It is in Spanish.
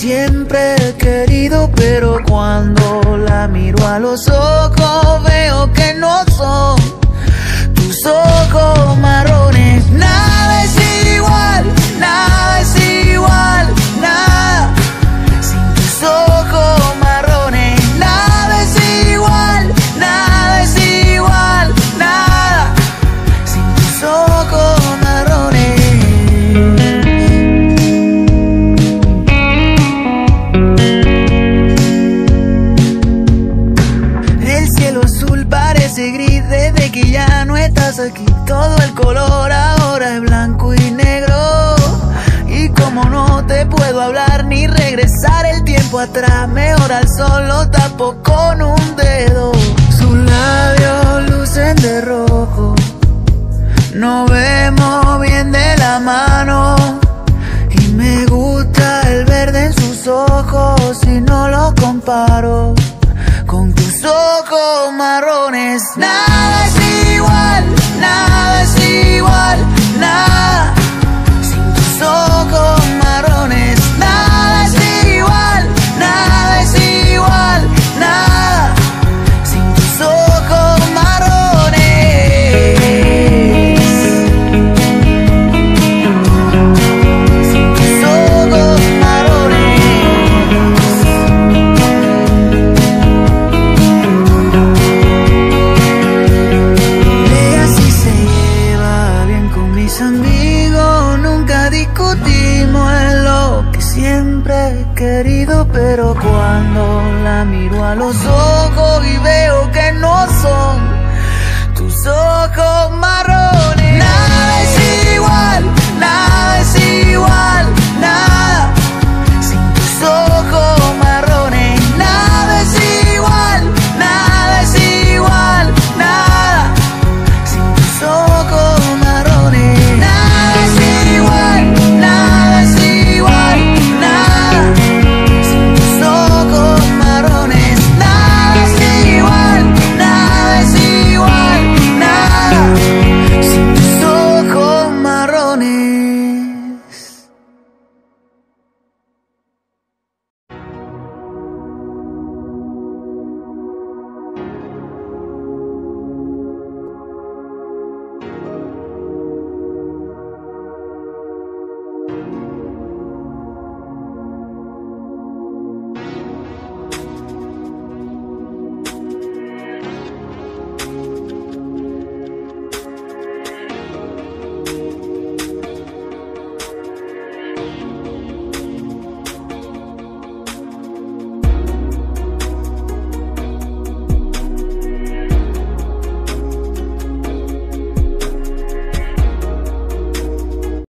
siempre he querido, pero cuando la miro a los ojos veo que no son tus ojos marrones. Nada es igual, nada es igual, nada sin tus ojos marrones. Nada es igual, nada es igual, nada sin tus ojos marrones. El cielo azul parece gris desde que ya no estás aquí. Todo el color ahora es blanco y negro. Y como no te puedo hablar ni regresar el tiempo atrás, mejor al sol lo tapo con un dedo. Sus labios lucen de rojo, nos vemos bien de la mano. Y me gusta el verde en sus ojos y no lo comparo con tus ojos marrones. Nada es igual, nada es igual, nada sin tus ojos marrones. Nada es igual, nada es igual, nada sin tus ojos marrones. Sin tus ojos marrones. Ella sí se lleva bien con mis amigos, nunca discutimos, es lo que siempre he querido, pero cuando la miro a los ojos y veo que no son tus ojos marrones. Nada es igual, nada es igual,